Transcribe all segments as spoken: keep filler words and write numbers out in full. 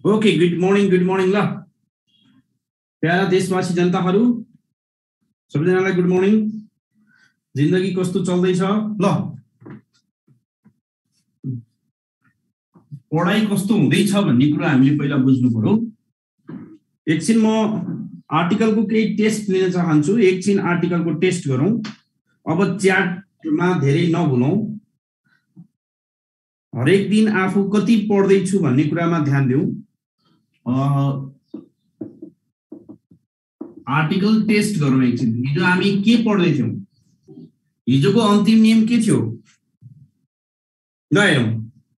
Okay, good morning good morning ल प्यारा देशवासी जनताहरू सबैजनालाई गुड मर्निङ। जिन्दगी कस्तो चल्दैछ? ल पढाइ कस्तो हुँदैछ भन्ने कुरा हामीले पहिला बुझ्नु पर्यो। एकछिन म आर्टिकलको केही टेस्ट लिन चाहन्छु। एकछिन आर्टिकलको टेस्ट गरौँ। अब च्याटमा धेरै नभुलौँ। हरेक दिन आफू कति पढ्दैछु भन्ने कुरामा ध्यान दिउँ। आर्टिकल टेस्ट गरौँ एकछिन। हिजो हामी के पढ्दै थियौँ? हिजोको अन्तिम नियम के थियो? ल हेरौँ।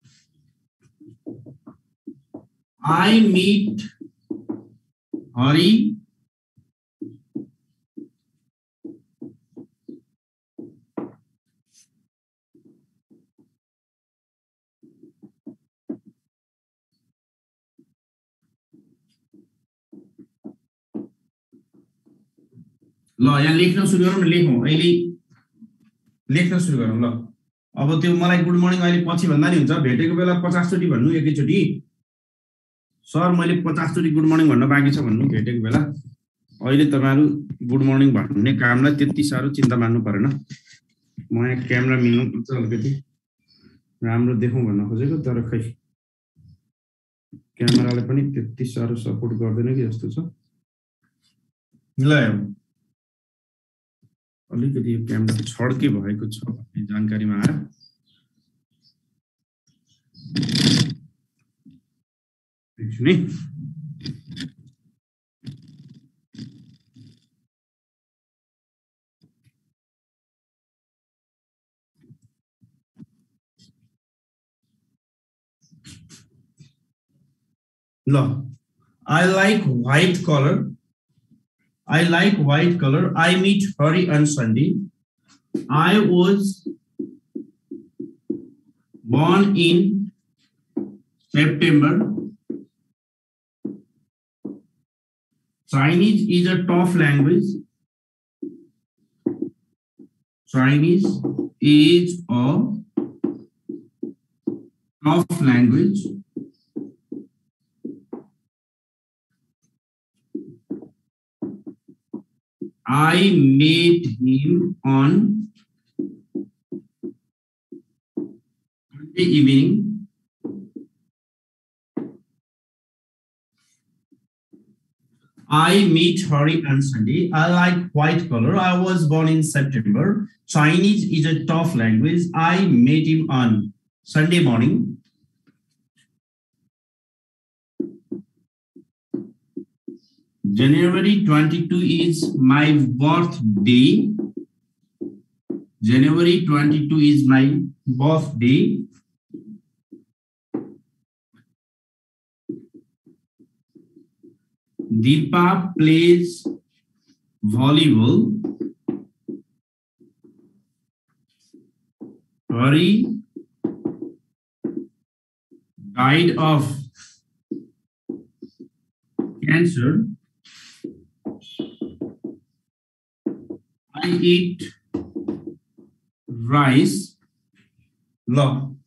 I meet Hari ल यहाँ लेख्न सुरु गरौँ न। लेखौँ अहिले लेख्न सुरु गरौँ। ल अब त्यो मलाई गुड मर्निङ अहिले पछि भन्दा नि हुन्छ। भेटेको बेला पचास चोटि भन्नु एकैचोटि। सर मैले पचास चोटि गुड मर्निङ भन्न बाँकी छ भन्नु भेटेको बेला। अहिले तपाईँहरू गुड मर्निङ भन्ने कामलाई त्यति साह्रो चिन्ता मान्नु परेन। म यहाँ क्यामेरा मिल्नु पर्छ, अलिकति राम्रो देखौँ भन्न खोजेको, तर खै क्यामेराले पनि त्यति साह्रो सपोर्ट गर्दैन कि जस्तो छ। ल अलिकति यो क्यामेरा छड्के भएको छ भन्ने जानकारीमा आयो। एकछिन है। ल I like white color. I like white color. I meet Hari on Sunday. I was born in September. Chinese is a tough language. Chinese is a tough language. I met him on Sunday evening. I meet Hari on Sunday. I like white color. I was born in September. Chinese is a tough language. I met him on Sunday morning. January twenty-second is my birthday. January twenty-second is my birthday. Deepa plays volleyball. Hari died of cancer. I eat rice. ल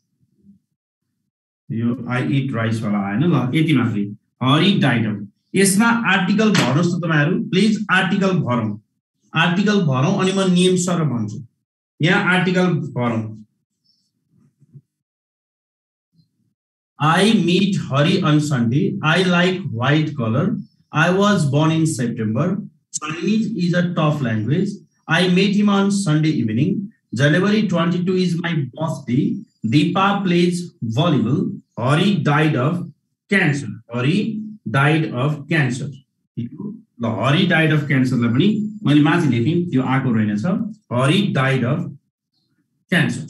यो I eat rice वाला आएन। ल यति मात्रै। Hari died of। यसमा article भर्नुहोस् त तपाईहरु। प्लिज आर्टिकल भरौँ। आर्टिकल भरौँ अनि म नियम सर भन्छु। यहाँ आर्टिकल भरौँ। I meet Hari on Sunday. I like white color. I was born in September. Chinese is a tough language. I met him on Sunday evening. January twenty-second is my birthday. Deepa plays volleyball. Hari died of cancer. Hari died of cancer. ल Hari died of cancer लाई पनि मैले माथि लेखेँ, त्यो आको रहेनछ। Hari died of cancer.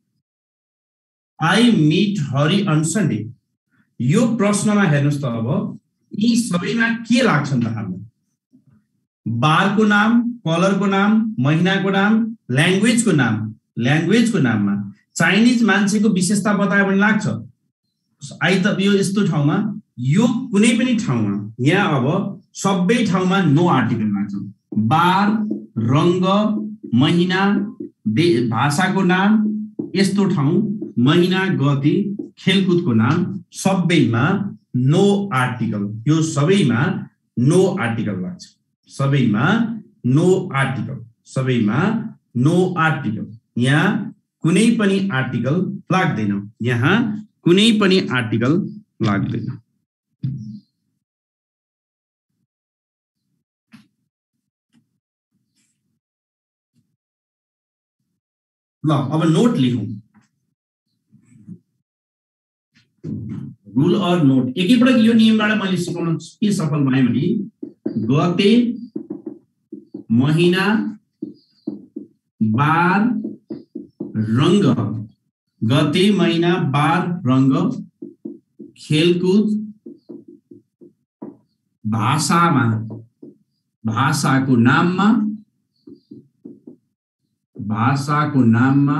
I meet Hari on Sunday. यो प्रश्नमा हेर्नुस् त अब यी सबैमा के लाग्छन् त हाम्रो? बारको नाम, कलरको नाम, महिनाको नाम, ल्याङ्ग्वेजको नाम। ल्याङ्ग्वेजको नाममा चाइनिज मान्छेको विशेषता बतायो भने लाग्छ। आइ त यो यस्तो ठाउँमा यो कुनै पनि ठाउँमा यहाँ अब सबै ठाउँमा नो आर्टिकल लाग्छ। बार, रंग, महिना, भाषाको नाम, यस्तो ठाउँ, महिना, गति, खेलकुदको नाम सबैमा नो आर्टिकल, यो सबैमा नो आर्टिकल लाग्छ, सबैमा नो आर्टिकल, सबैमा नो आर्टिकल, यहाँ कुनै पनि आर्टिकल लाग्दैन, यहाँ कुनै पनि आर्टिकल लाग्दैन। ल अब नोट लेखौं, रूल और नोट एकैपटक यो नियमबाट मैले सिकाउन के सफल भएँ भने गते महिना बार रंग, गते महिना बार रंग खेलकुद भाषामा, भाषाको नाममा, भाषाको नाममा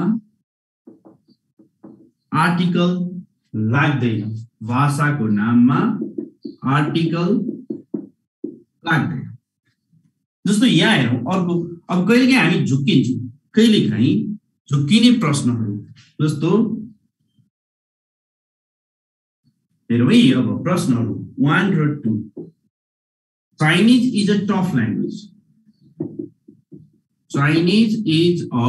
आर्टिकल लाग्दैन, भाषाको नाममा आर्टिकल लाग्दैन। जस्तो यहाँ हेरौं अर्को, अब कहिलेकाहीँ हामी झुक्किन्छौँ, कहिलेकाहीँ झुक्किने प्रश्नहरू, जस्तो हेरौँ है अब प्रश्नहरू one र two। Chinese is a tough language, Chinese is a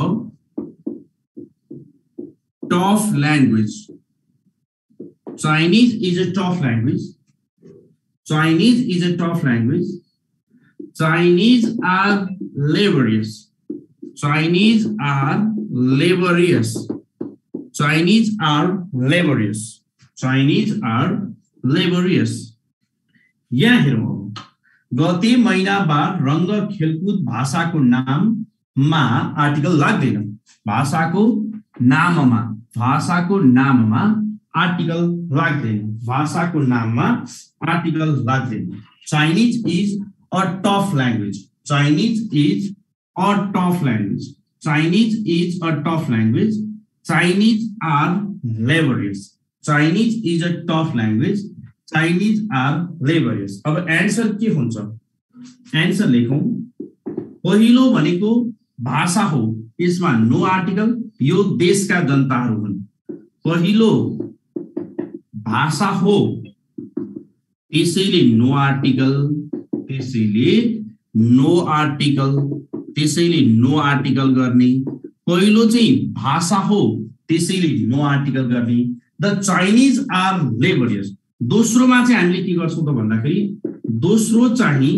tough language, Chinese is a tough language, Chinese is a tough language, Chinese are laborious, Chinese are laborious, Chinese are laborious, Chinese are laborious। यहाँ हेरौँ गते महिना बार रंग खेलकुद भाषाको नाममा article लाग्दैन, भाषाको नाममा, भाषाको नाममा आर्टिकल लाग्दैन, भाषाको नाममा आर्टिकल लाग्दैन। Chinese is a tough language, Chinese is a tough language, Chinese is a tough language, Chinese are laborious, Chinese is a tough language, Chinese are laborious। अब एन्सर के हुन्छ, एन्सर लेखौं, पहिलो भनेको भाषा हो, यसमा नो आर्टिकल, यो देशका जनताहरू हुन्, पहिलो भाषा हो त्यसैले नो आर्टिकल, त्यसैले नो आर्टिकल, त्यसैले नो आर्टिकल गर्ने, पहिलो चाहिँ भाषा हो त्यसैले नो आर्टिकल गर्ने। द चाइनिज आर लेबरियस, दोस्रोमा चाहिँ हामीले के गर्छौं त भन्दाखेरि दोस्रो चाहिँ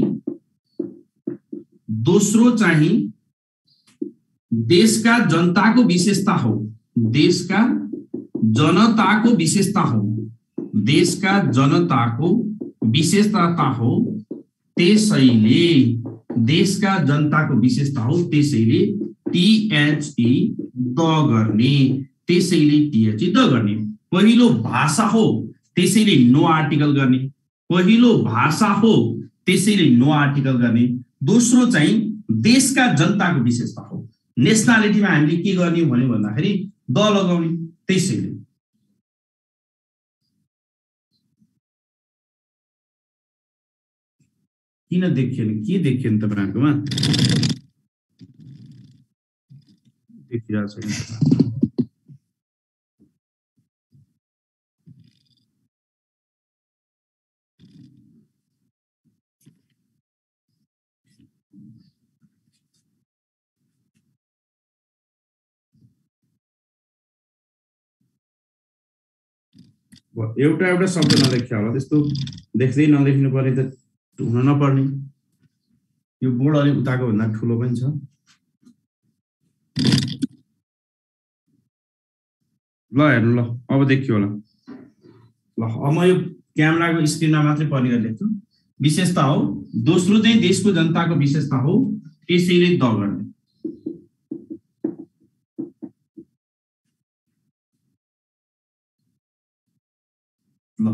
दोस्रो चाहिँ देशका जनताको विशेषता हो, देशका जनताको विशेषता हो, देशका जनताको विशेषता हो, त्यसैले देशका जनताको विशेषता हो, त्यसैले टीएचई द गर्ने, त्यसैले टीएचई द गर्ने। पहिलो भाषा हो त्यसैले नो आर्टिकल गर्ने, पहिलो भाषा हो त्यसैले नो आर्टिकल गर्ने, दोस्रो चाहिँ देशका जनताको विशेषता हो, नेशनालिटीमा हामीले के गर्ने भन्यो भन्दाखेरि द लगाउने, त्यसैले। किन देखिएन, के देखिएन तपाईहरुकोमा, देखिरहेको छैन एउटा एउटा शब्द नलेख्या होला, त्यस्तो देख्दै नलेख्नु पर्ने त हुन नपर्ने, यो बोर्ड अलि उताको भन्दा ठुलो पनि छ। ल हेर्नु, ल अब देखियो होला, ल अब म यो क्यामेराको स्क्रिनमा मात्रै पढ्ने गरी लेख्छु। विशेषता हो, दोस्रो चाहिँ देशको जनताको विशेषता हो, त्यसैले द गर्ने। ल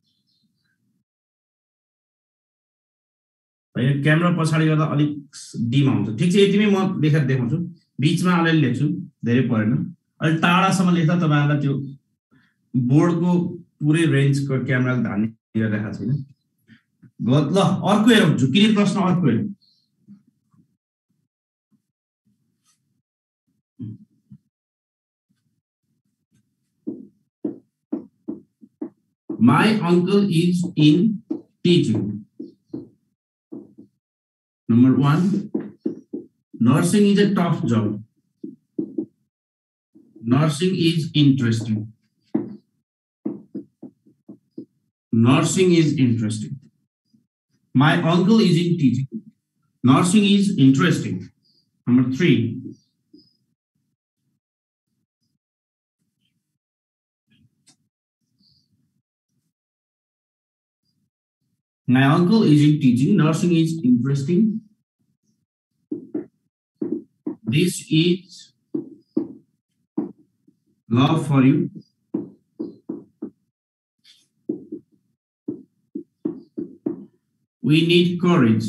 यो क्यामेरा पछाडि गर्दा अलिक डिम आउँछ, ठिक छ यतिमै म लेखेर देखाउँछु, बीचमा अलिअलि लेख्छु, धेरै परेन, अलि टाढासम्म लेख्दा तपाईहरुलाई त्यो बोर्डको पुरै रेन्जको क्यामेराले धार्ने गरिरहेको छैन। ल अर्को हेरौँ, झुक्किने प्रश्न अर्को हेरौँ। My uncle is in teaching. Number one, nursing is a tough job. Nursing is interesting. Nursing is interesting. My uncle is in teaching. Nursing is interesting. Number three, my uncle is in teaching. Nursing is interesting. This is love for you. We need courage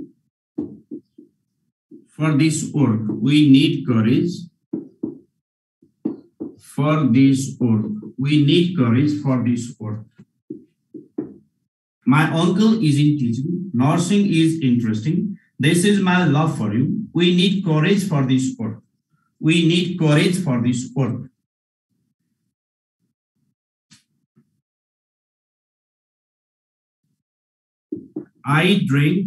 for this work. We need courage for this work. We need courage for this work. My uncle is in teaching. Nursing is interesting. This is my love for you. We need courage for this work. We need courage for this work. I drink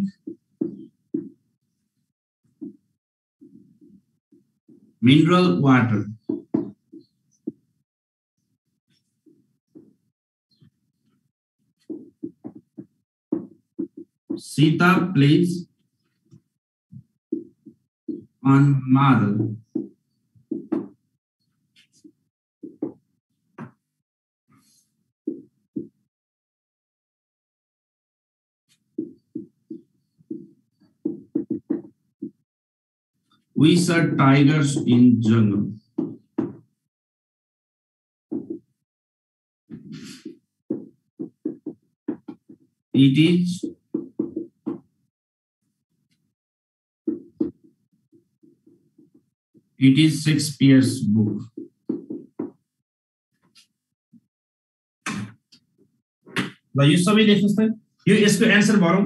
mineral water. Sita plays on marble. We saw tigers in jungle. It is It is Shakespeare's book. ल यो सबै लेख्नुस् त यो यसको answer भरौं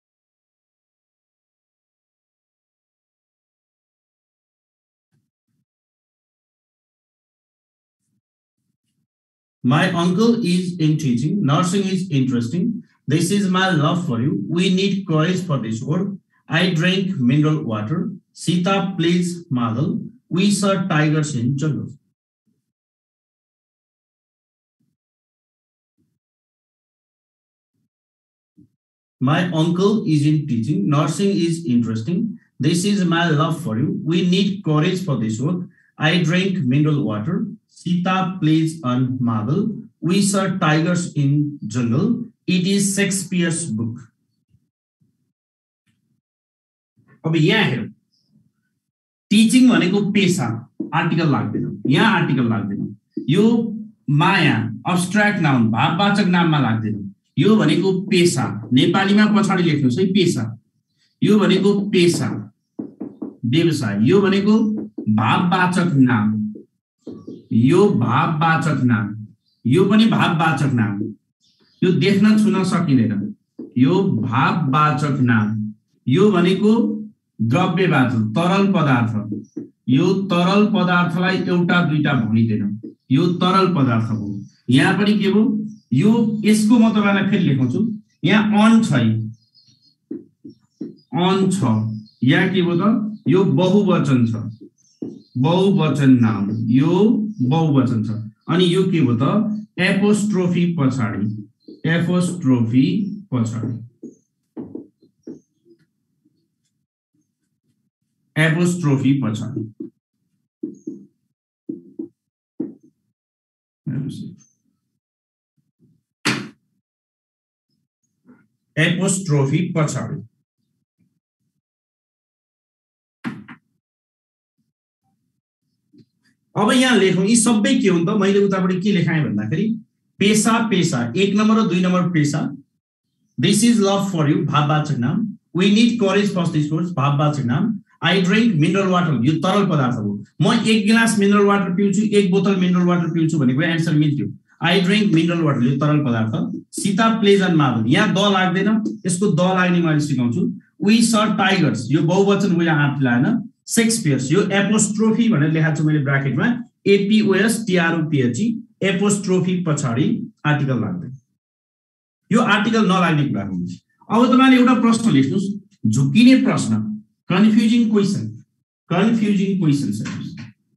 My uncle is in teaching. Nursing is interesting. This is my love for you. We need courage for this work. I drink mineral water. Sita plays marble. We saw tigers in jungle. My uncle is in teaching. Nursing is interesting. This is my love for you. We need courage for this work. I drink mineral water. Sita plays on marble. We saw tigers in jungle. It is Shakespeare's book. अब यहाँ हेरौं टीचिङ भनेको पेशा article लाग्दैन यहाँ article लाग्दैन यो माया अब्स्ट्र्याक्ट noun भाववाचक नाममा लाग्दैन यो भनेको पेशा नेपालीमा पछाडी लेख्नुस् है पेशा यो भनेको पेशा व्यवसाय यो भनेको भाववाचक नाम यो भाववाचक नाम यो पनि भाववाचक नाम यो देख्न छुन सकिदैन यो भाववाचक नाम यो भनेको द्रव्यवाचक तरल पदार्थ यो तरल पदार्थलाई एउटा दुईटा भनिदैन यो तरल पदार्थ हो यहाँ पनि के हो यो यसको म तपाईलाई फेरि लेखाउँछु यहाँ अन छ अन छ यहाँ के हो त यो बहुवचन छ बहुवचन नाम यो बहुवचन छ अनि यो के हो त एपोस्ट्रोफी पछाडी एपोस्ट्रोफी पछाडी एपोस्ट्रोफी पछाडी एपोस्ट्रोफी पछाडी अब यहाँ लेखौं यी सबै के हुन् त मैले उताबाट के लेखाएँ भन्दाखेरि पेशा पेशा एक नम्बर र दुई नम्बर पेशा this is love for you भाववाचक नाम we need courage for this course भाववाचक नाम आई ड्रिंक मिनरल वाटर यो तरल पदार्थ हो म एक गिलास मिनरल वाटर पिउँछु एक बोतल मिनरल वाटर पिउँछु भनेको आन्सर मिल्थ्यो आई ड्रिंक मिनरल वाटर यो तरल पदार्थ सीता प्लेज अन मार्बल यहाँ द लाग्दैन यसको द लाग्ने मैले सिकाउँछु वी सॉ टाइगर्स यो बहुवचन वी आर्ट लाएन शेक्सपियर्स यो एपोस्ट्रोफी भनेर लेखाएको छु मैले ब्र्याकेटमा एपीओएस टीआरओपीएचई एपोस्ट्रोफी पछाडी आर्टिकल लाग्दैन यो आर्टिकल नलाग्ने कुरा हो। अब तपाईले एउटा प्रश्न लेख्नुस्, झुकिने प्रश्न, कन्फ्युजिङ क्वेशन, कन्फ्युजिङ क्वेशन हेर्नुस्।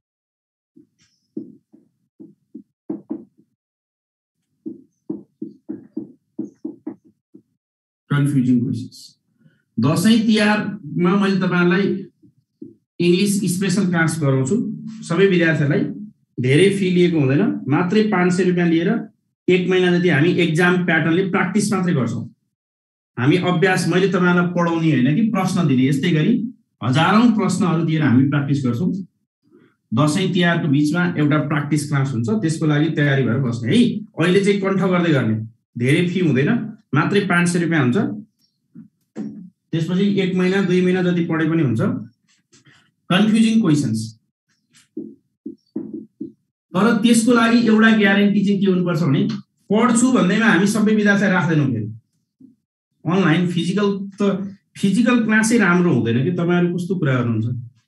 Confusing questions. दशैं तिहारमा मैले तपाईहरुलाई इंग्लिश स्पेशल क्लास गराउँछु। सबै विद्यार्थीहरुलाई धेरै फी लिएको हुँदैन, मात्रै पाँच सय रुपैयाँ लिएर एक महिना जति हामी एक्जाम प्याटर्नले प्र्याक्टिस मात्रै गर्छौं। हामी अभ्यास, मैले तपाईहरुलाई पढाउने हैन कि प्रश्न दिने, यस्तै गरी हजारौं प्रश्नहरु दिएर हामी प्र्याक्टिस गर्छौं। दशैं तिहारको बीचमा एउटा प्र्याक्टिस क्लास हुन्छ, त्यसको लागि तयारी भएर बस्ने है। अहिले चाहिँ कण्ठ गर्दै गर्ने, धेरै फी हुँदैन, मात्रै पाँच सय रुपैयाँ हुन्छ। त्यसपछि एक महिना दुई महिना जति पढे पनि हुन्छ। कन्फ्युजिङ क्वेशन्स, तर त्यसको लागि एउटा ग्यारेन्टी चाहिँ के हुनुपर्छ भने पढ्छु भन्दैमा हामी सबै विद्यार्थी राख्दैनौं। फेरि अनलाइन फिजिकल त फिजिकल क्लासै राम्रो हुँदैन कि। तपाईहरु कस्तो कुरा गर्नुहुन्छ,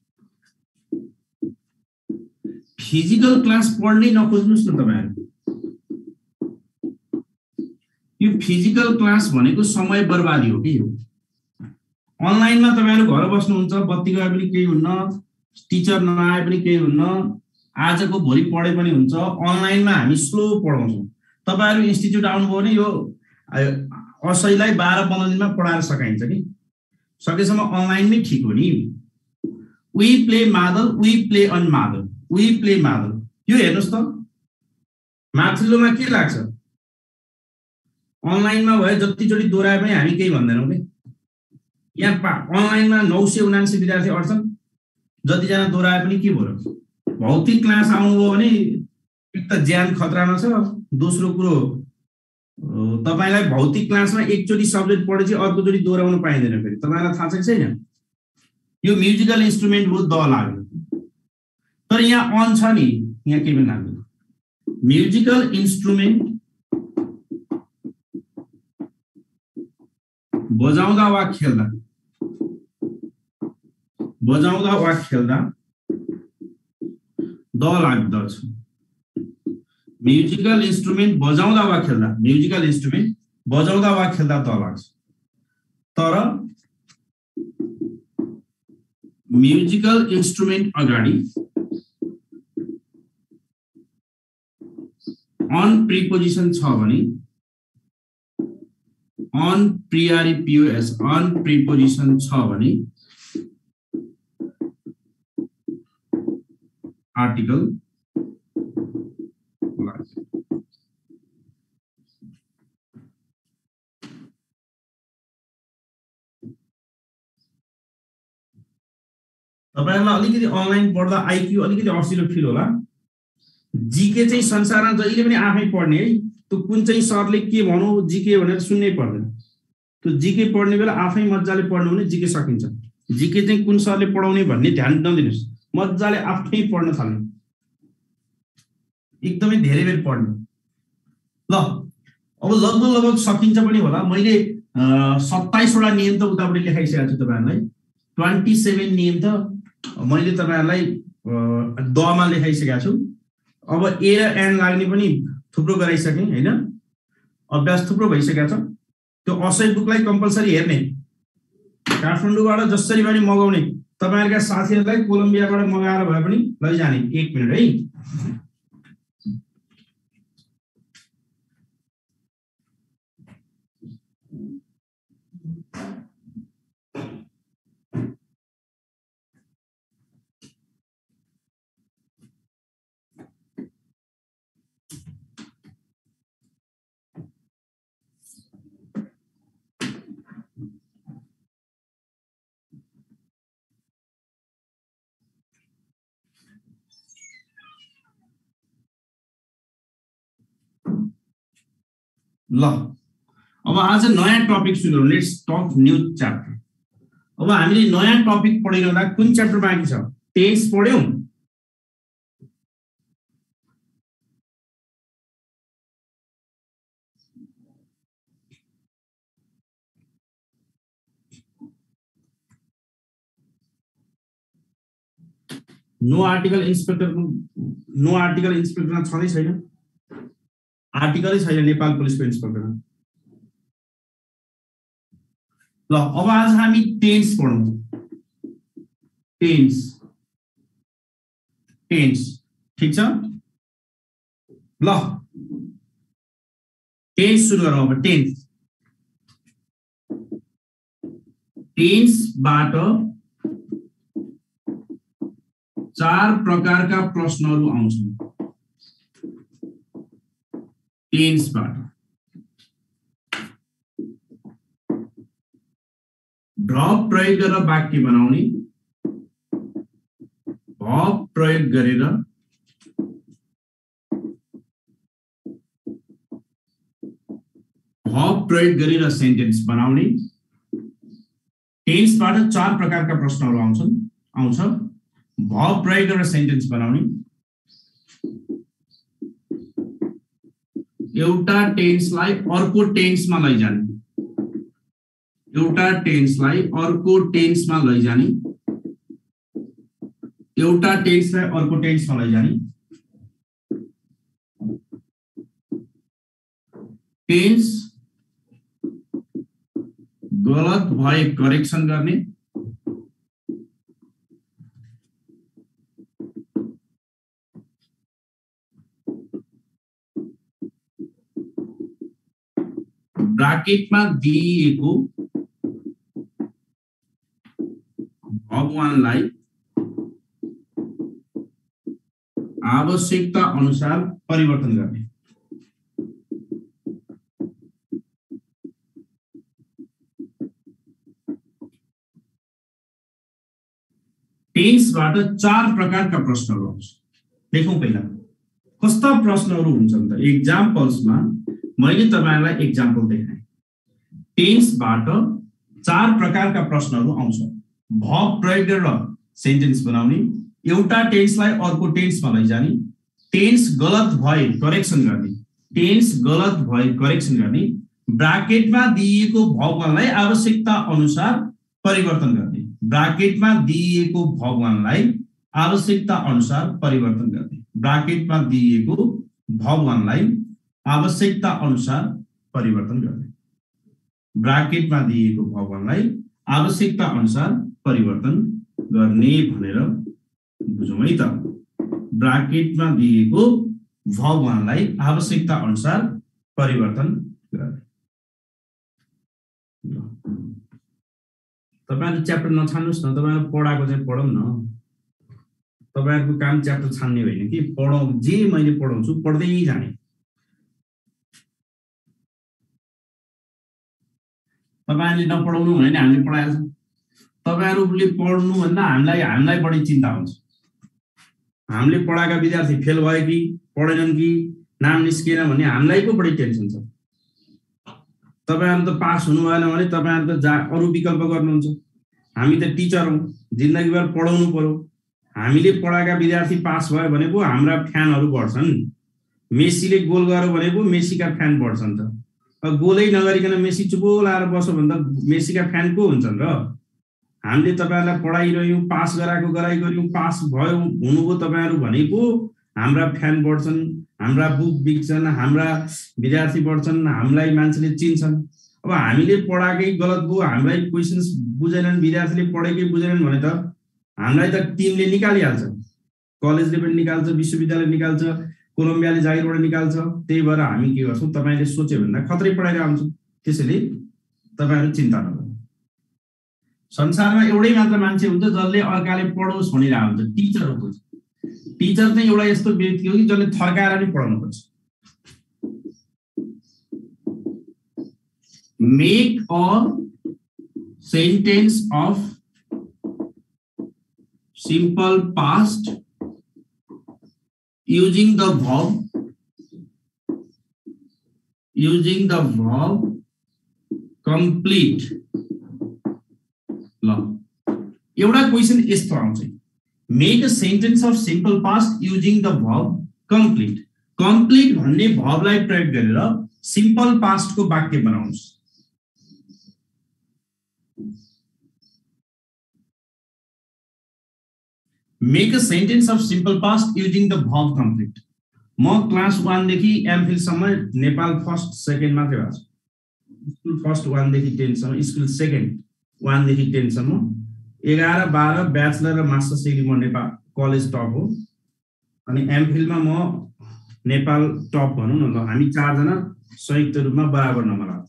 फिजिकल क्लास पढ्नै नखोज्नुस् न तपाईहरु। यो फिजिकल क्लास भनेको समय बर्बादी हो कि। यो अनलाइनमा तपाईहरु घर बस्नुहुन्छ, बत्ती गए पनि केही हुन्न, टिचर नआए पनि केही हुन्न, आजको भोलि पढे पनि हुन्छ। अनलाइनमा हामी स्लो पढाउँछौं। तपाईहरु इन्स्टिट्युट आउनुभयो भने यो असैलाई बाह्र पन्ध्र दिनमा पढाएर सकाइन्छ कि। सकेसम्म अनलाइनमै ठीक हो नि। We play madal, we play on madal, we play madal. यो हेर्नुस् त, माथिल्लोमा के लाग्छ? अनलाइनमा भए जतिचोटि दोहोऱ्याए पनि हामी केही भन्दैनौं के। यहाँ अनलाइनमा नौ सय उनासी विद्यार्थी अड्छन्, जतिजना दोहोऱ्याए पनि के भयो र? भौतिक क्लास आउनुभयो भने एक त ज्यान खतरामा छ, दोस्रो कुरो तपाईलाई भौतिक क्लासमा एकचोटि सब्जेक्ट पढेपछि अर्कोचोटि दोहोऱ्याउन पाइँदैन। फेरि तपाईलाई थाहा छ कि छैन? यो म्युजिकल इन्स्ट्रुमेन्ट हो, द लाग्यो। तर यहाँ अन छ नि, यहाँ के पनि लाग्दैन। म्युजिकल इन्स्ट्रुमेन्ट बजाउँदा वा खेल्दा, बजाउँदा वा खेल्दा द लाग्दछ। म्युजिकल इन्स्ट्रुमेन्ट बजाउँदा वा खेल्दा, म्युजिकल इन्स्ट्रुमेन्ट बजाउँदा वा खेल्दा द लाग्छ। तर म्युजिकल इन्स्ट्रुमेन्ट अगाडि अन प्रिपोजिसन छ भने, अन प्रियारी पीओएस अन प्रिपोजिसन छ भने आर्टिकल लाग्छ। तपाईहरुलाई अलिकति अनलाइन पढ्दा आईक्यू अलिकति असिलो फिल होला। जीके चाहिँ संसारमा जहिले पनि आफै पढ्ने है। त्यो कुन चाहिँ सरले के भनौ जीके भनेर सुन्नै पर्दैन। त्यो जीके पढ्ने बेला आफै मज्जाले पढ्नु भने जीके सकिन्छ। जीके चाहिँ कुन सरले पढाउने भन्ने ध्यान नदिनुस्, मज्जाले आफै पढ्न थाल्नु, एकदमै धेरै बेर पढ्नु। ल अब लगभग लगभग सकिन्छ पनि होला। मैले सत्ताइस वटा नियम त उतापट्टि लेखाइसकेको छु तपाईहरुलाई। सत्ताइस नियम त मैले तपाईहरुलाई दमा लेखाइसकेको छु। अब ए र एन लाग्ने पनि थुप्रो गराइसकेँ हैन, अभ्यास थुप्रो भइसकेको छ। त्यो असै बुकलाई कम्पलसरी हेर्ने, काठमाडौँबाट जसरी पनि मगाउने, तपाईहरुका साथीहरुलाई कोलम्बियाबाट मगाएर भए पनि लैजाने। एक मिनेट है। ल अब आज नयाँ टपिक सुरु गरौँ। Let's talk new chapter. अब हामीले नयाँ टपिक पढिरहँदा कुन च्याप्टर बाँकी छ? टेन्स पढ्यौं, no article inspector, no article इन्स्पेक्टरमा छँदै छैन, आर्टिकलै छैन नेपाल पुलिसको इन्स्पेक्टरमा। ल अब आज हामी टेन्स पढौं टेन्स टेन्स ठीक छ ल टेन्स सुरु गरौँ अब टेन्स टेन्स बाट चार प्रकारका प्रश्नहरू आउँछन् टेन्स बाट verb प्रयोग गरेर वाक्य बनाउने verb प्रयोग गरेर verb प्रयोग गरेर सेन्टेन्स बनाउने टेन्स बाट चार प्रकारका प्रश्नहरू आउँछन् आउँछ verb प्रयोग गरेर सेन्टेन्स बनाउने एउटा टेन्सलाई अर्को टेन्समा लैजाने एउटा टेन्सलाई अर्को टेन्समा लैजाने एउटा टेन्सलाई अर्को टेन्समा लैजाने टेन्स गलत भए करेक्सन गर्ने ब्राकेटमा दिएको भगवानलाई आवश्यकता अनुसार परिवर्तन गर्ने टेन्सबाट चार प्रकारका प्रश्नहरू आउँछ देखौं पहिला कस्ता प्रश्नहरू हुन्छन् त एक्जाम्पल्समा मैले तपाईहरुलाई एक्जाम्पल देखाएँ टेन्सबाट चार प्रकारका प्रश्नहरू आउँछ verb प्रयोग गरेर सेन्टेन्स बनाउने एउटा टेन्सलाई अर्को टेन्समा लैजाने टेन्स गलत भए करेक्सन गर्ने टेन्स गलत भए करेक्सन गर्ने ब्राकेटमा दिएको भगवानलाई आवश्यकता अनुसार परिवर्तन गर्ने ब्राकेटमा दिएको भगवानलाई आवश्यकता अनुसार परिवर्तन गर्ने ब्राकेटमा दिएको भगवानलाई आवश्यकता अनुसार परिवर्तन गर्ने ब्राकेटमा दिएको भगवानलाई आवश्यकता अनुसार परिवर्तन गर्ने भनेर बुझौँ है त ब्राकेटमा दिएको भगवानलाई आवश्यकता अनुसार परिवर्तन गर्ने तपाईहरु च्याप्टर नछान्नुस् न तपाईहरु पढाको चाहिँ पढौँ न तपाईहरुको काम च्याप्टर छान्ने होइन कि पढाउ जे मैले पढाउँछु पढ्दै जाने तपाईहरुले नपढाउनु भने हामीले पढाइहाल्छौँ तपाईहरुले पढ्नु भन्दा हामीलाई हामीलाई बढी चिन्ता हुन्छ हामीले पढाएका विद्यार्थी फेल भए कि पढेनन् कि नाम निस्केन भने हामीलाई पो बढी टेन्सन छ तपाईहरु त पास हुनु भएन भने तपाईहरु त अरु विकल्प गर्नुहुन्छ हामी त टिचर हौं जिन्दगीभर पढाउनु पर्यो हामीले पढाएका विद्यार्थी पास भयो भने पो हाम्रा फ्यानहरु बढ्छन् मेसीले गोल गर्यो भने पो मेसीका फ्यान बढ्छन् त अब गोलै नगरिकन मेसी चुपो लाएर बस्यो भन्दा मेसीका फ्यान को हुन्छन् र हामीले तपाईहरुलाई पढाइरह्यौं पास गराएको गराइ गर्यौं पास भयो हुनुभयो तपाईहरु भने पो हाम्रा फ्यान बढ्छन् हाम्रा बुक बिक्छन् हाम्रा विद्यार्थी बढ्छन् हामीलाई मान्छेले चिन्छन् अब हामीले पढाएकै गलत भयो हामीलाई क्वेशन्स बुझेनन् विद्यार्थीले पढेकै बुझेनन् भने त हामीलाई त टिमले निकालिहाल्छ कलेजले पनि निकाल्छ विश्वविद्यालय निकाल्छ कोलम्बियाले जागिरबाट निकाल्छ त्यही भएर हामी के गर्छौं तपाईले सोचे भन्दा खतरै पढाइरा हुन्छौं त्यसैले तपाईहरु चिन्ता नगर्नु संसारमा एउटै मात्र मान्छे हुन्छ जसले अर्काले पढोस् भनिरहेको हुन्छ टिचर हो टिचर चाहिँ एउटा यस्तो व्यक्ति हो कि जसले थर्काएर नि पढाउनु पर्छ make a sentence of simple past using the verb using the verb complete ल एउटा क्वेशन यस्तो आउँछ make a sentence of simple past using the verb complete complete भन्ने verb लाई प्रयोग गरेर सिम्पल पास्ट को वाक्य बनाउनुस् Make a sentence of simple past using the verb complete. म क्लास one देखि एमफिल सम्म नेपाल फर्स्ट सेकेन्ड मात्रै भएको छु स्कुल फर्स्ट वन देखि टेन सम्म, स्कुल सेकेन्ड वन देखि टेन सम्म, एघार बाह्र ब्याचलर र मास्टर्स डिग्री म नेपाल कलेज टप हो, अनि एमफिलमा म नेपाल टप भनौँ न ल, हामी चारजना संयुक्त रूपमा बराबर नम्बर आउँछ।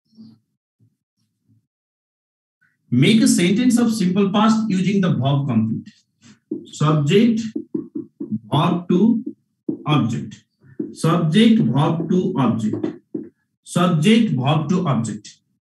Make a sentence of simple past using the verb complete. Subject, verb to object. Subject, verb to object. Subject, verb to object.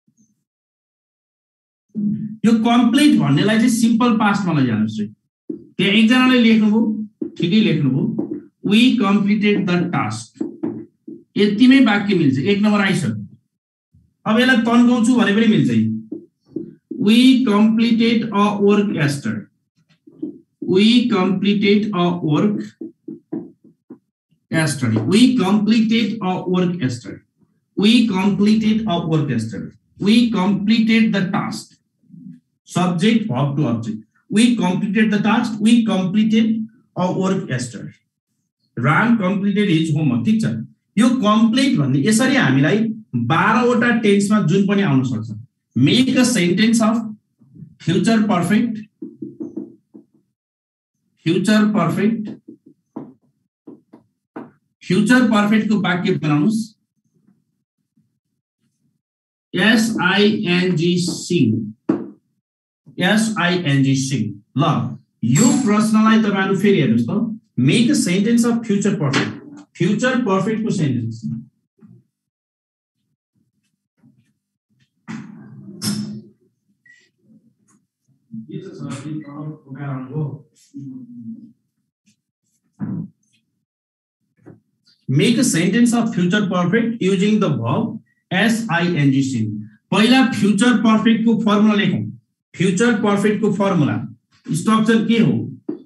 यो complete भन्नेलाई चाहिँ simple past मा लैजानुस् है। त्यहाँ एकजनाले लेख्नुभयो, ठिकै लेख्नुभयो, we completed the task. यतिमै वाक्य मिल्छ, एक नम्बर आइसक्यो। अब यसलाई तन्काउँछु भने पनि मिल्छ है। We completed a work yesterday. We completed a work yesterday. We completed a work yesterday. We completed a work yesterday. We completed the task. Subject, verb to object. We completed the task. We completed a work yesterday. Ram completed his homework. ठीक छ? यो complete भन्ने यसरी हामीलाई बाह्र वटा टेन्समा जुन पनि आउन सक्छ। Make a sentence of future perfect, future perfect, future perfect को वाक्य बनाउनुस्। S I N G sing, S I N G sing. ल यो प्रश्नलाई तपाईहरु फेरि हेर्नुस् त। Make a sentence of future perfect. Future perfect को sentence Make a sentence of future perfect using the verb S I N G sing. पहिला future perfect को formula लेखौं। Future perfect को फर्मुला स्ट्रक्चर के हो?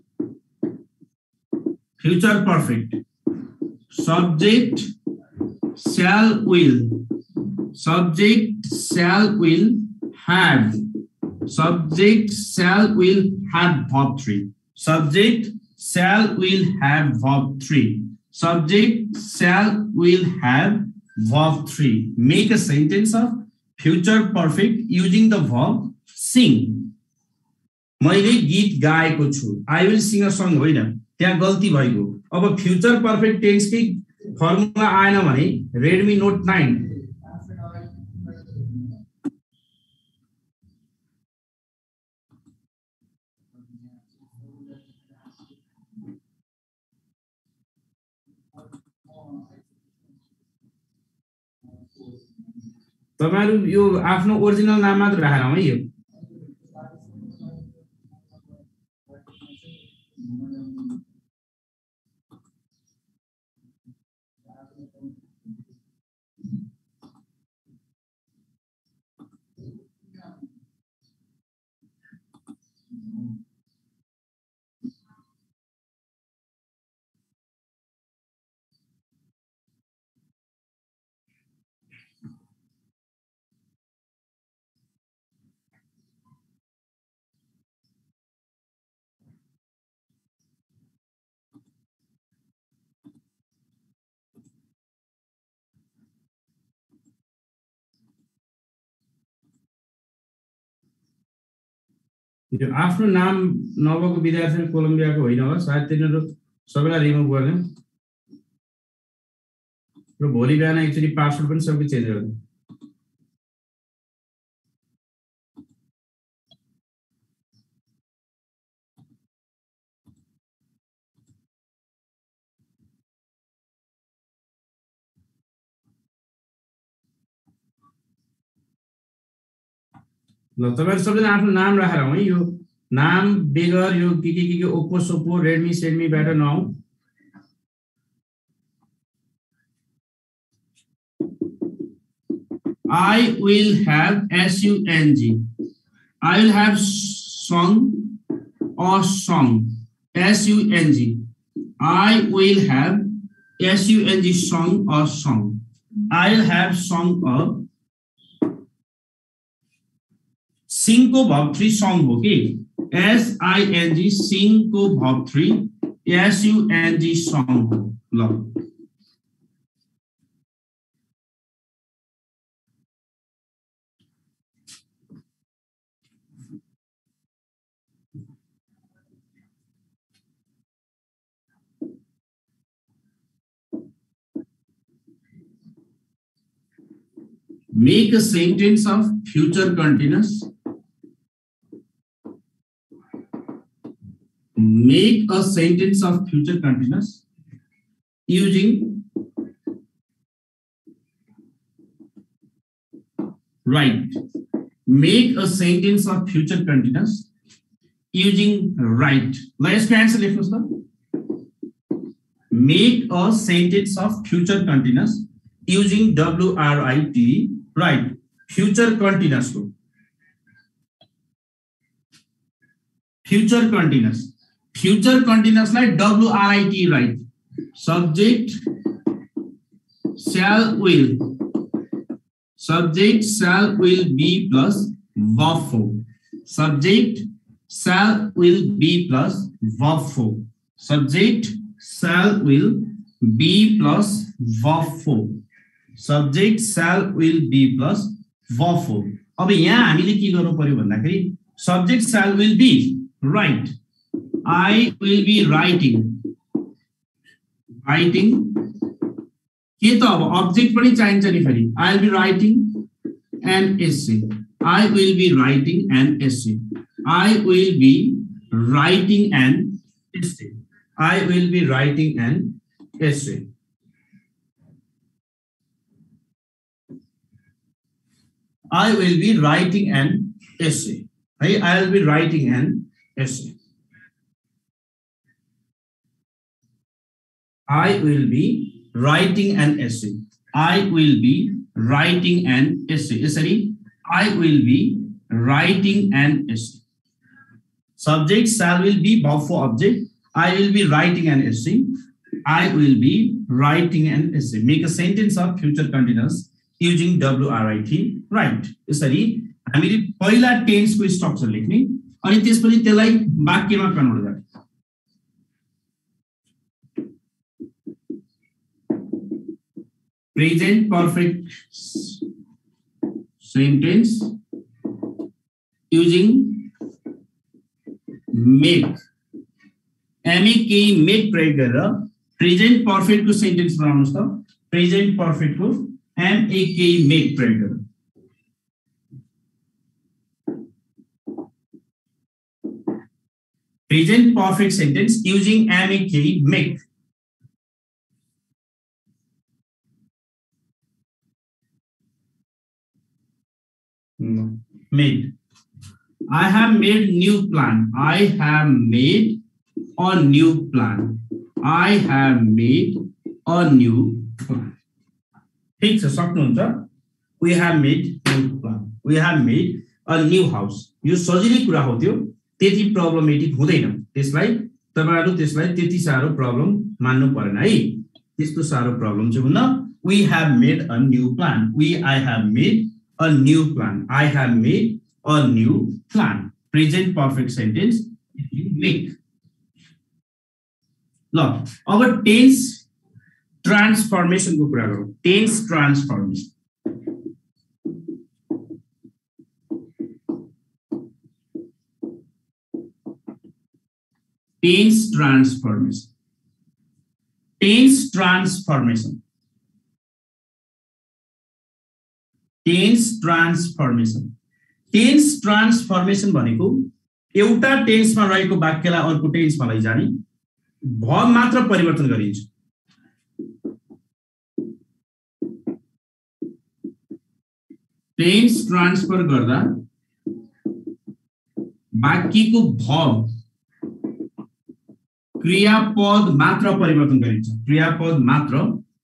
Future perfect subject shall will, subject shall will have, subject shall will have verb three, subject shall will have verb three, subject shall will have verb three. Make a sentence of future perfect using the verb sing. मैले गीत गाएको छु। I will sing a song होइन, त्यहाँ गल्ती भएको। अब future perfect tense के फर्मुला आएन भने रेडमी नोट नाइन तपाईहरु यो आफ्नो ओरिजिनल नाम मात्र राखेर है यो यो आफ्नो नाम नभएको विद्यार्थी कोलम्बियाको होइन होला सायद तिनीहरु सबैलाई रिमुभ गर्ने र भोलि बिहान एकचोटी पासवर्ड पनि सबै चेन्ज गर्ने ल तपाईहरु सबैले आफ्नो नाम राखेर है यो नाम बेगर यो के के के ओप्पो सोप्पो रेडमी सेडमी बाट नआउ I will have S U N G I will have sung or song S U N G I will have S U N G song or song I'll have sung or sing को verb three song हो कि S I N G sing को verb three S U N G song हो ल Make a sentence of future continuous. Make a sentence of future continuous using right. Make a sentence of future continuous using right. Let's answer this. Make a sentence of future continuous using W R I T, right. Future continuous. Future continuous. Future continuous like W R I T, right. Subject shall will. Subject shall will be plus verb form. Subject shall will be plus verb form. Subject shall will be plus verb form. Subject shall will be plus verb form. अब यहाँ हामीले के गर्नु पर्यो भन्दाखेरि subject shall will be, right. I will be writing. Writing. के त अब object पनि चाहिन्छ नि फेरि. I will be writing an essay. I will be writing an essay. I will be writing an essay. I will be writing an essay. I will be writing an essay. Hey, I will be writing an essay. I will be writing an essay. I will be writing an essay. Sorry, I will be writing an essay. Subject shall will be verb for object. I will be writing an essay. I will be writing an essay. Make a sentence of future continuous using W R I T, right. यसरी हामीले पहिला tense को structure लेख्ने अनि त्यसपछि त्यसलाई वाक्यमा convert गर्ने. Present perfect sentence using make. make make प्रयोग गरेर प्रेजेन्ट पर्फेक्ट को सेन्टेन्स बनाउनुस् त. प्रेजेन्ट पर्फेक्ट को make make प्रयोग गरेर present perfect sentence using make make. Made. I have made new plan. I have made a new plan. I have made a new plan. ठीक छ, सक्नुहुन्छ. We have made new plan. We have made a new house. यो सजिलै कुरा हो, त्यो त्यति problematic हुँदैन. त्यसलाई तपाईहरु त्यसलाई त्यति सारो प्रब्लम मान्नु पर्दैन है. त्यस्तो सारो प्रब्लम चाहिँ हुन्न. We have made a new plan. We I have made a new plan. I have made a new plan. Present perfect sentence make. ल अब टेन्स ट्रान्सफर्मेसन को कुरा गरौँ. Tense transformation. Tense transformation. Tense transformation. Tense transformation. Tense transformation भनेको एउटा टेन्समा रहेको वाक्यलाई अर्को टेन्समा लैजाने, भर्ब मात्र परिवर्तन गरिन्छ. टेन्स ट्रान्सफर गर्दा वाक्यको भर्ब क्रियापद मात्र परिवर्तन गरिन्छ. क्रियापद मात्र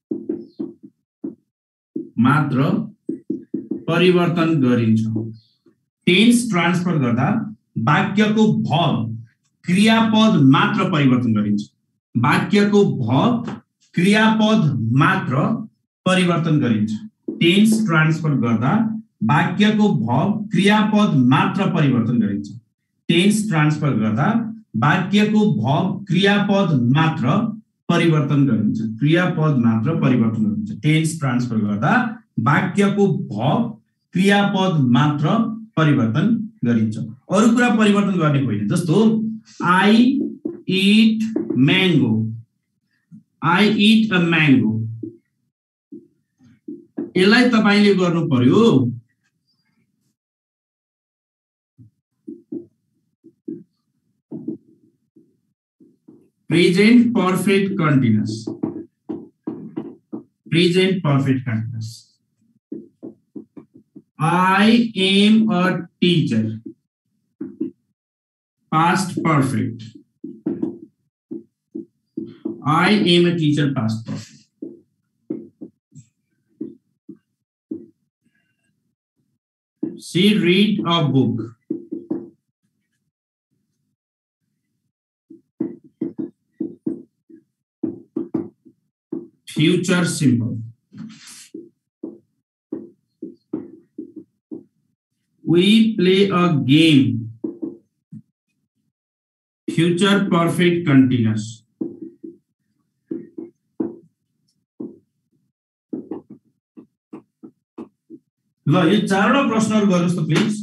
मात्र परिवर्तन गरिन्छ. टेन्स ट्रान्सफर गर्दा वाक्यको भर्ब क्रियापद मात्र परिवर्तन गरिन्छ. वाक्यको भर्ब क्रियापद मात्र परिवर्तन गरिन्छ. टेन्स ट्रान्सफर गर्दा वाक्यको भर्ब क्रियापद मात्र परिवर्तन गरिन्छ. टेन्स ट्रान्सफर गर्दा वाक्यको भर्ब क्रियापद मात्र परिवर्तन गरिन्छ. क्रियापद मात्र परिवर्तन गरिन्छ. टेन्स ट्रान्सफर गर्दा वाक्यको भर्ब क्रियापद मात्र परिवर्तन गरिन्छ. अरु कुरा परिवर्तन गर्ने होइन. जस्तो I eat mango. I eat a mango. यसलाई तपाईले गर्नु पर्यो present perfect continuous. Present perfect continuous. I am a teacher. Past perfect. I am a teacher. Past perfect. She read a book. Future simple. We play a game. Future perfect continuous. ल यो चारवटा प्रश्नहरु गर्नुस् त please.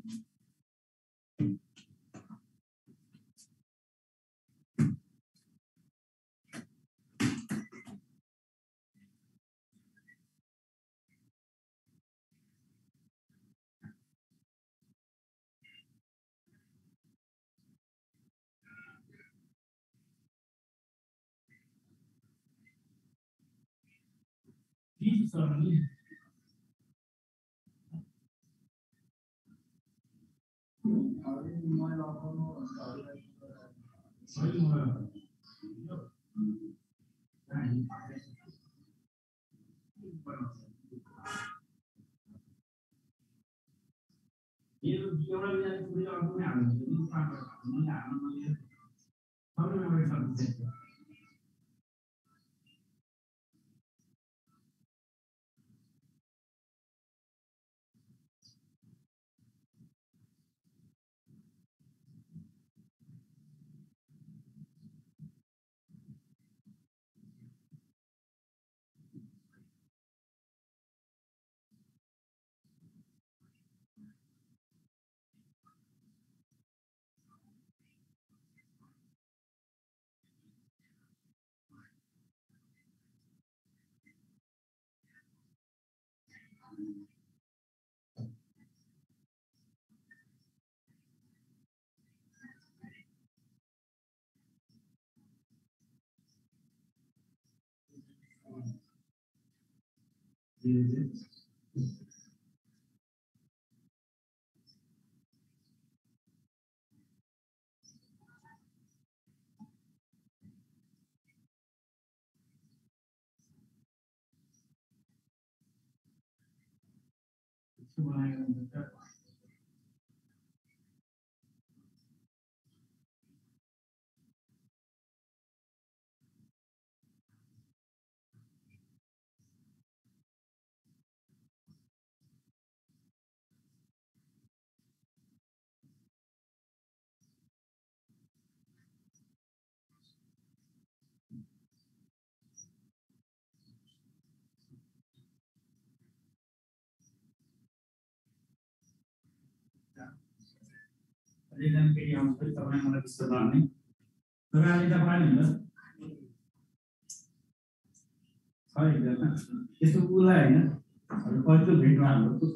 Reason के यहाँ पर तपाईं मलाई त्यस्तो गर्ने तपाईले त पानी हुन्छ सही गर्नु त्यस्तो कुरा हैन अरु कस्तो भेटमा हाम्रो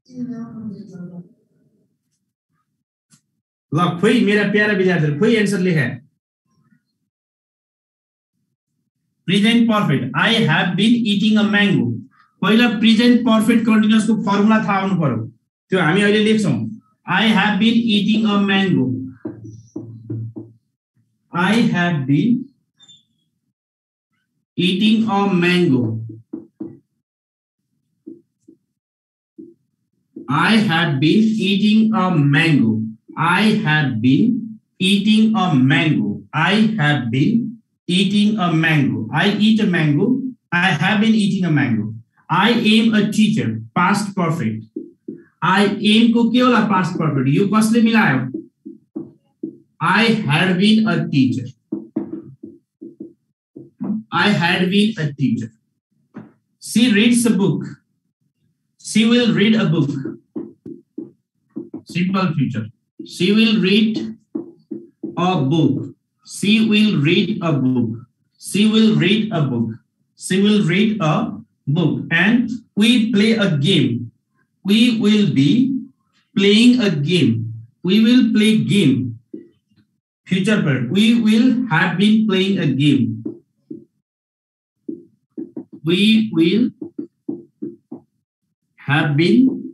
ल खोइ मेरा प्यारा विद्यार्थीहरु खोइ आन्सर लेखे present perfect I have been eating a mango पहिला प्रेजेन्ट पर्फेक्ट कन्टीन्युअस को फर्मुला थाहा हुनु पर्यो त्यो हामी अहिले लेख्छौं I have been eating a mango. I have been eating a mango. I have been eating a mango. I have been eating a mango. I have been eating a mango. I eat a mango. I have been eating a mango. I am a teacher. Past perfect. I am को के होला past perfect यो कसले मिलायो I had been a teacher I had been a teacher she reads a book she will read a book simple future she will read a book she will read a book she will read a book she will read a book, and we play a game. We will be playing a game. We will play game. Future perfect. We will have been playing a game. We will have been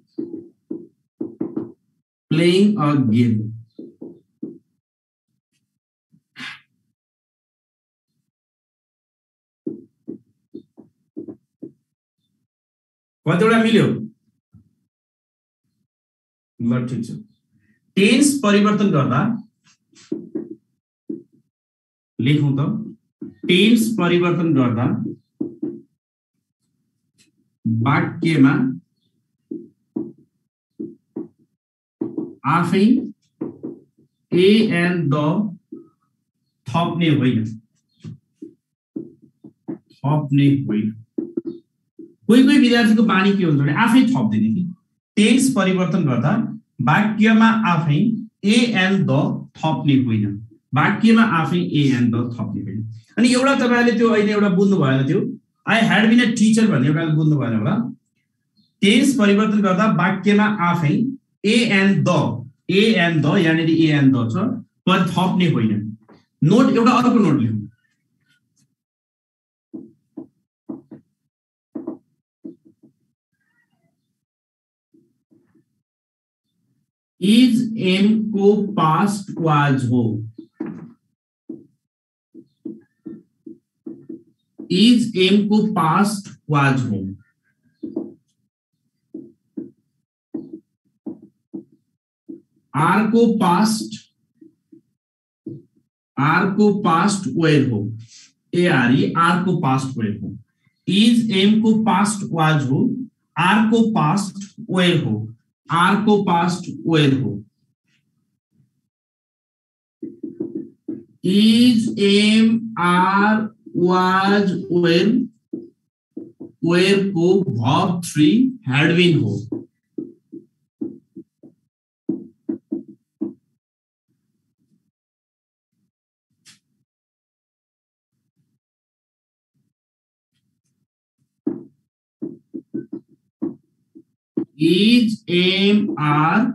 playing a game. कतिवटा मिल्यो? ल ठीक छ। Tense परिवर्तन गर्दा लेखौं त, tense परिवर्तन गर्दा वाक्यमा आफै ए एन्ड द थप्ने होइन, थप्ने होइन। कोही कोही विद्यार्थीको बानी के हुन्छ भने आफै थप्दिने कि टेन्स परिवर्तन गर्दा वाक्यमा आफै ए एन्ड द थप्ने होइन, वाक्यमा आफै ए एन्ड द थप्ने होइन। अनि एउटा तपाईहरुले त्यो अहिले एउटा बुझ्नु भएन, त्यो I had been a teacher भन्ने एउटा बुझ्नु भएन होला। टेन्स परिवर्तन गर्दा वाक्यमा आफै a and the, a and the यानी ए एन्ड द छ, तर थप्ने होइन। नोट एउटा अर्को नोट लेख्नु, इज एम को पास्ट वाज हो, इज एम को पास्ट वाज हो। आर को पास्ट, आर को पास्ट वेयर हो, ए आर ई आर को पास्ट वेयर हो। इज एम को पास्ट वाज हो, आर को पास्ट वेयर हो, आर को पास्ट वेयर हो। Is am are was were, were को वर्ब थ्री हैड बीन हो। Is am are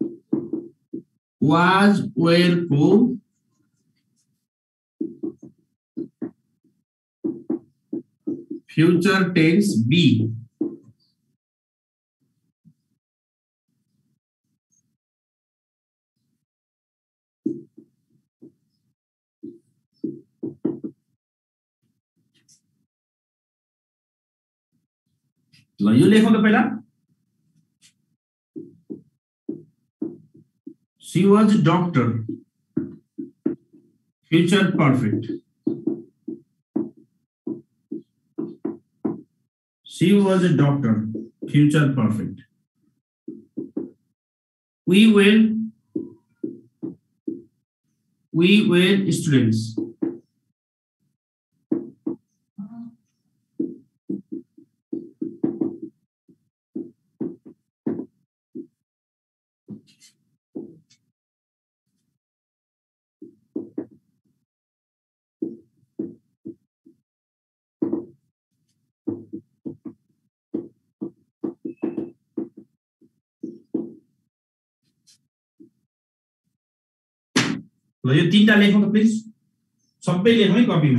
was were को फ्यूचर टेंस बी। ल यो लेखौं त पहिला। She was a doctor, future perfect. She was a doctor, future perfect. We were, we were students. ल यो तीनटा लेखौं त प्लिज, सबै लेखौं है कपीमा।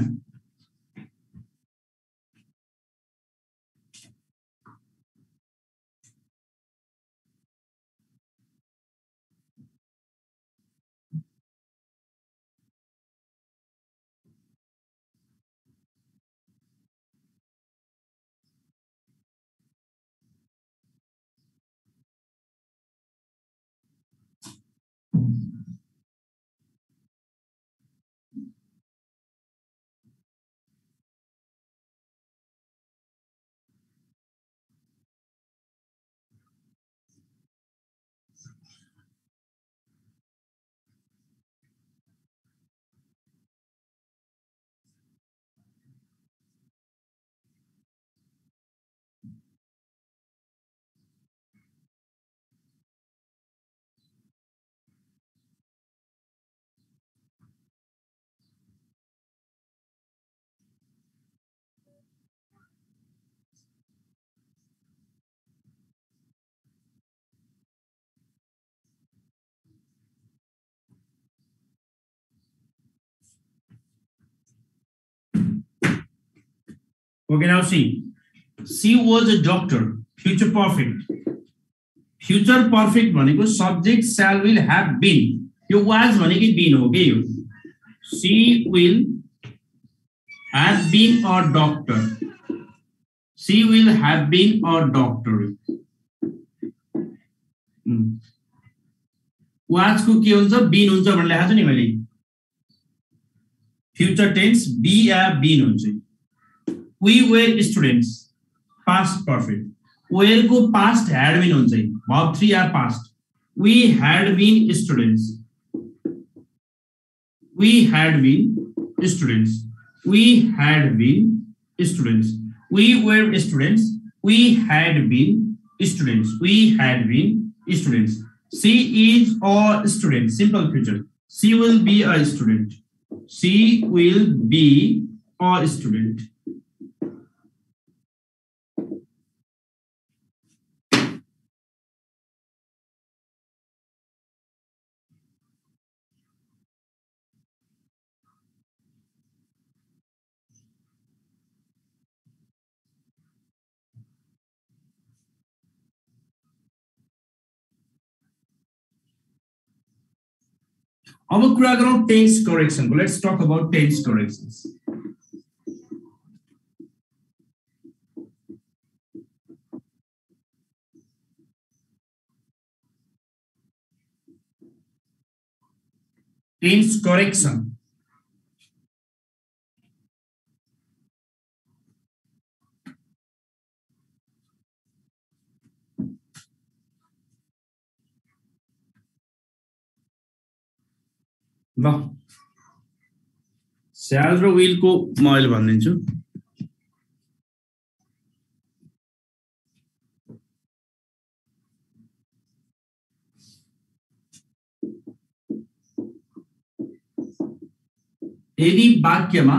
Okay, now see. She was a doctor. Future perfect. Future perfect भनेको subject shall will have been. यो was भनेको been हो के यो. She will have been a doctor. She will have been a doctor. Was को के हुन्छ been हुन्छ भनेर लेखेको छु नि मैले. Future tense be yeah been हुन्छ. We were students. Past perfect. Were को past had been हुन्छ. Verb three are past. We had been students. We had been students. We had been students. We were students. We had been students. We had been students. She is a student. Simple future. She will be a student. She will be a student. अब कुरा गरौँ tense correction. Let's talk about tense corrections. Tense correction. ल shall र will को म अहिले भनिदिन्छु. यदि वाक्यमा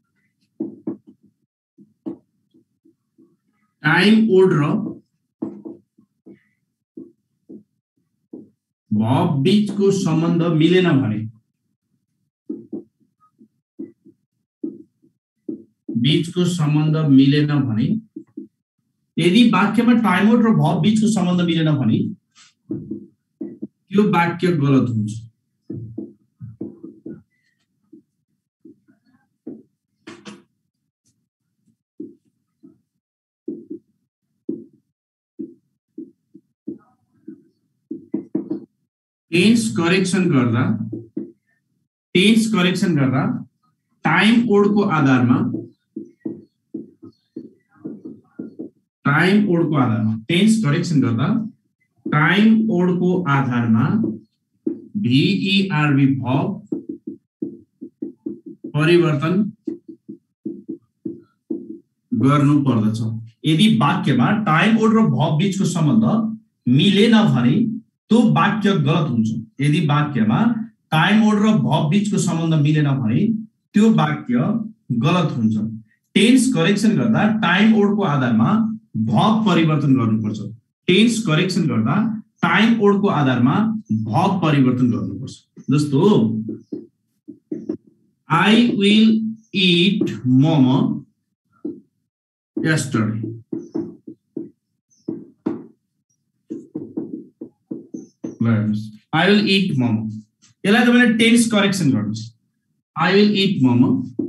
टाइम वुड र verb बीचको सम्बन्ध मिलेन भने बीचको सम्बन्ध मिलेन भने यदि वाक्यमा टाइम वुड र verb बीचको सम्बन्ध मिलेन भने त्यो वाक्य गलत हुन्छ. टेन्स करेक्सन गर्दा टेन्स करेक्सन गर्दा टाइम वुड को आधारमा टाइम वुड को आधारमा टेन्स करेक्सन गर्दा टाइम वुड को आधारमा भीईआरबी verb परिवर्तन गर्नु पर्दछ. यदि वाक्यमा टाइम वुड र verb बीचको सम्बन्ध मिलेन भने त्यो वाक्य गलत हुन्छ. यदि वाक्यमा टाइम वुड र verb बीचको सम्बन्ध मिलेन भने त्यो वाक्य गलत हुन्छ. टेन्स करेक्सन गर्दा टाइम वुड को आधारमा verb परिवर्तन गर्नुपर्छ. टेन्स करेक्सन गर्दा टाइम वुड को आधारमा verb परिवर्तन गर्नुपर्छ. जस्तो I will eat momo yesterday. I will eat momo. यसलाई तपाईले टेन्स करेक्सन गर्नुस्. I will eat momo.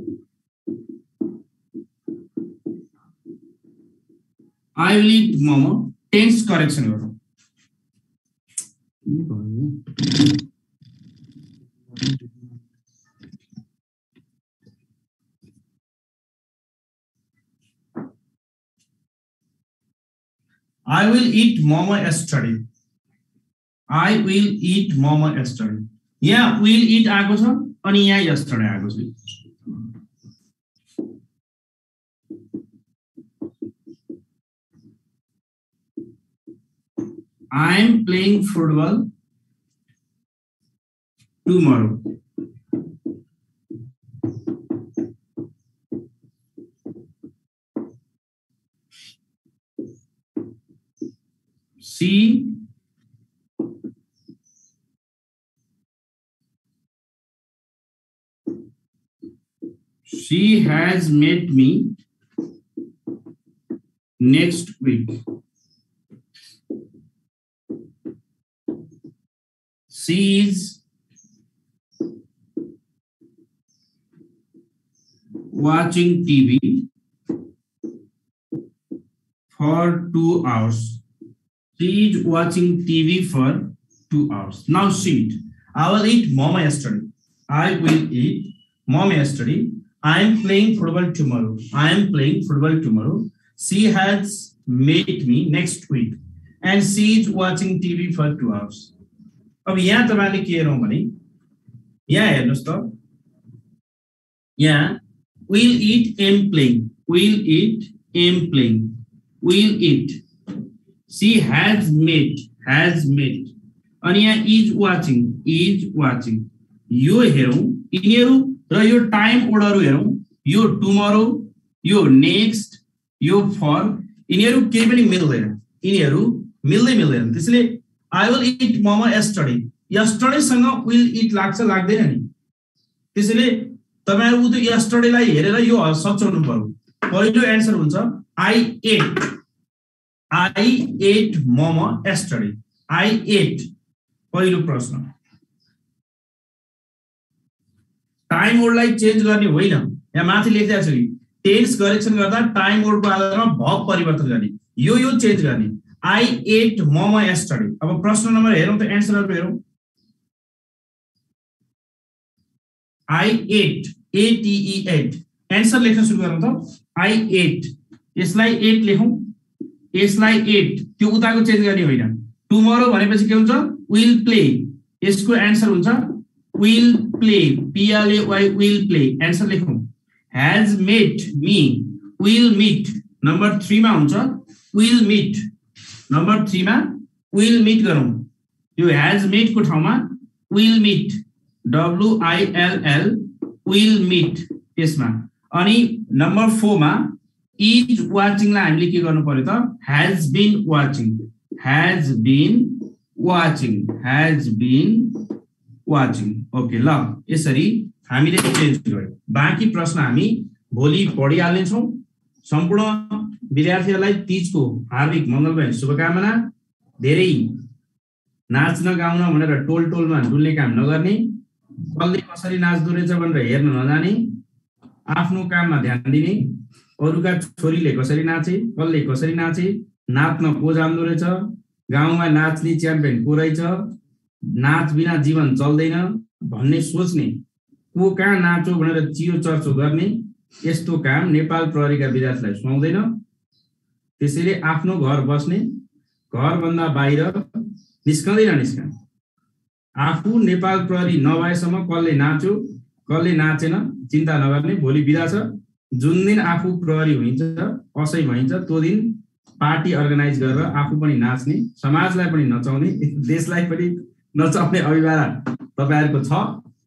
I will eat momo. Tense correction गर्नु. I will eat momo yesterday. I will eat momo yesterday. यहाँ will eat आएको छ अनि यहाँ yesterday आएको छ. I am playing football tomorrow. She She has met me next week. She is watching T V for two hours. She is watching T V for two hours. Now she eat. I will eat mama yesterday. I will eat mom yesterday. I am playing football tomorrow. I am playing football tomorrow. She has met me next week. And she is watching T V for two hours. अब यहाँ तपाईले के हेरौं भने यहाँ हेर्नुस् त यहाँ will eat am playing will eat am playing will eat she has met has met अनि यहाँ is watching is watching यो हेरौं यिनीहरु र यो टाइम ओर्डरहरु हेरौं यो टुमरो यो नेक्स्ट यो फर यिनीहरु केही पनि मिल्दैन यिनीहरु मिल्दै मिल्दैन त्यसैले I will eat mama yesterday yesterday सँग will eat लाग्छ लाग्दैन नि त्यसैले तपाईहरु उतो yesterday लाई हेरेर यो सच्याउनु पर्यो पहिलो आन्सर हुन्छ I ate I ate mama yesterday I ate पहिलो प्रश्न टाइम वर्डलाई चेन्ज गर्ने होइन यहाँ माथि लेखिएको छ कि टेन्स करेक्सन गर्दा टाइम वर्डको आधारमा भर्ब परिवर्तन गर्ने यो यो चेन्ज गर्ने I ate mama yesterday अब प्रश्न नम्बर हेरौं त आन्सरहरु हेरौं I ate A T E ate answer लेख्न सुरु गरौं त I ate यसलाई ate लेखौं यसलाई ate त्यो उताको चेन्ज गर्ने होइन टुमरो भनेपछि के हुन्छ will play यसको आन्सर हुन्छ will play P L A Y will play answer लेखौं has met me will meet number three मा हुन्छ will meet नम्बर three मा will meet गरौं यो has met को ठाउँमा will meet W I L L will meet यसमा अनि नम्बर four मा is watching लाई हामीले के गर्नु पर्यो त has been watching has been watching has been watching okay ल यसरी हामीले चेन्ज गर्यौं बाँकी प्रश्न हामी भोलि पढिहाल्ने छौं सम्पूर्ण विद्यार्थीहरुलाई तीजको हार्दिक मंगलमय शुभकामना धेरै नाच्न गाउन भनेर टोल टोलमा डुल्ने काम नगर्ने कसले कसरी नाच्दो रहेछ भनेर हेर्न नजाने आफ्नो काममा ध्यान दिने अरूका छोरीले कसरी नाचे कसले कसरी नाचे नाच्न को जान्दो रहेछ गाउँमा नाच्ने च्याम्पियन को रहेछ नाच बिना जीवन चल्दैन भन्ने सोच्ने को कहाँ नाचो भनेर चियो चर्चो गर्ने यस्तो काम नेपाल प्रहरीका विद्यार्थीलाई सुहाउँदैन त्यसैले आफ्नो घर बस्ने घर भन्दा बाहिर निस्कँदै ननिस्कने आफू नेपाल प्रहरी नभएसम्म कसले नाच्यो कसले नाचेन चिन्ता नगर्ने भोलि बिदा छ जुन दिन आफू प्रहरी हुन्छ असै भइन्छ त्यो दिन पार्टी अर्गनाइज गरेर आफू पनि नाच्ने समाजलाई पनि नचाउने देशलाई पनि नचाउने अभिभावना तपाईहरुको छ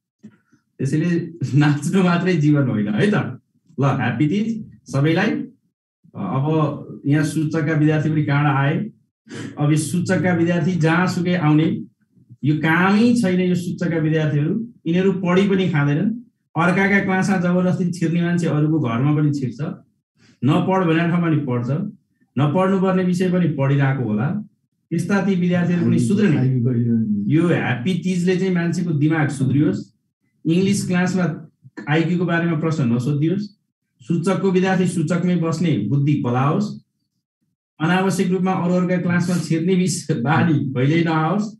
त्यसैले नाच्नु मात्रै जीवन होइन है त ल ह्यापी तीज सबैलाई अब यहाँ सूचकका विद्यार्थी पनि कहाँ आए अब यो सूचकका विद्यार्थी जहाँ सुकै आउने यो कामै छैन यो सूचकका विद्यार्थीहरु यिनीहरु पढि पनि खाँदैनन् अर्काका क्लासमा जबरजस्ती छिर्ने मान्छे अरूको घरमा पनि छिर्छ नपढ भनेर ठाउँमा पनि पढ्छ नपढ्नु पर्ने विषय पनि पढिरहेको होला त्यस्ता ती विद्यार्थीहरु पनि सुध्रने यो ह्यापी तीजले चाहिँ मान्छेको दिमाग सुध्रियोस् इंग्लिश क्लासमा आईक्यू को बारेमा प्रश्न नसोधियोस् सूचकको विद्यार्थी सूचकमै बस्ने बुद्धि पलाओस् अनावश्यक रूपमा अरू अरूका क्लासमा छिर्ने विषय बानी कहिल्यै नआओस्